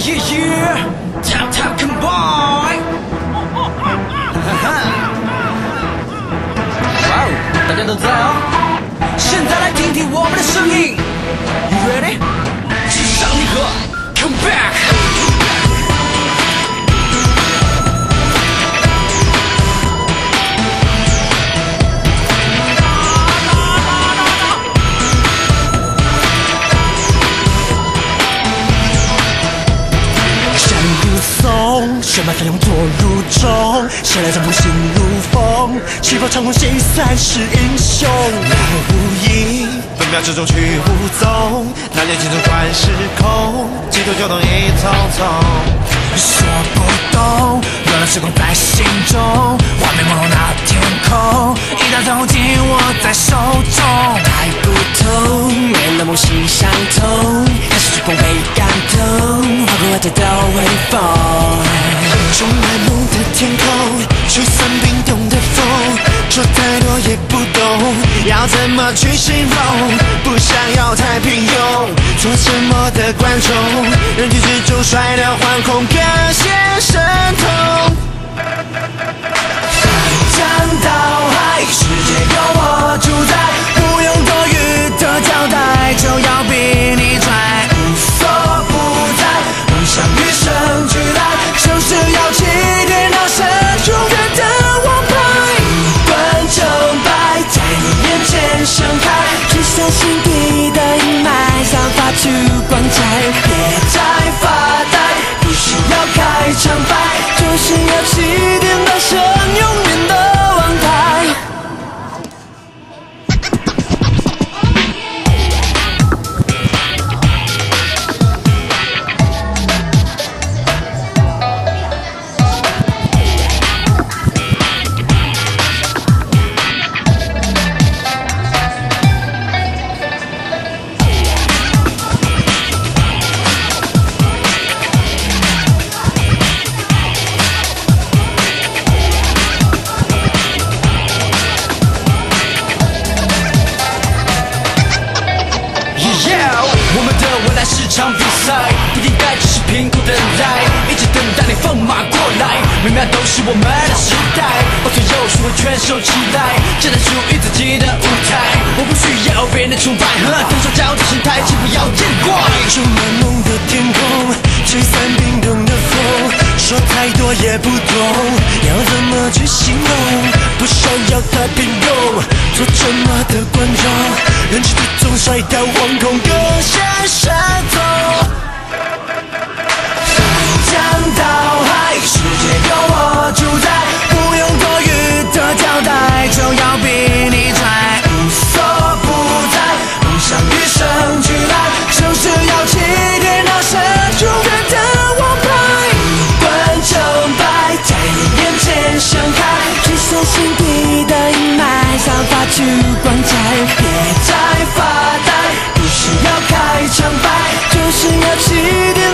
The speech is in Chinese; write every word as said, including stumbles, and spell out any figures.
yeah yeah Top top combine 哈哈哇哦，大家都在哦。现在来听听我们的声音 You ready？ 至上你和 Come back 血脉翻涌坐入中，谁来将不幸如风？是否长空谁算是英雄？来无影，分秒之中去无踪。那年心中断时空，几度就动一匆匆。说不懂，乱了时光在心中，画面朦胧那天空，一道彩虹紧握在手中。太不同，没了梦心相通，开始去碰被感动，划过外在的微风。充满梦的天空，吹散冰冻的风，说太多也不懂，要怎么去形容？不想要太平庸，做沉默的观众，人群之中甩掉惶恐，更显神通。翻江倒海，世界有我主宰，不用多余的交代，就要比你拽，无所不在，梦想与生俱来。就是要起点到深永远的王牌，一段正白在你眼前盛开，聚散心底的阴霾，散发出光彩。别再发呆，不需要开场白，就是要起点到深永远的王牌。 场比赛不应该只是凭空等待，一直等待你放马过来，每秒都是我们的时代，到最后学会全手期待，站在属于自己的舞台，我不需要别人的崇拜和同手交的心态，请不要见怪。 充满梦的天空，吹散冰冻的风，说太多也不懂，要怎么去形容？不想要太平庸，做沉默的观众，人群之中甩掉惶恐，更显神通。翻江倒海，世界有我主宰，不用多余的交代，就要比你拽，无所不在，梦想与生俱来，就是要起点到深永远的王牌，一段正白在你眼前盛开，聚散心底的阴霾，散发出光彩。别再发呆，不需要开场白，就是要起点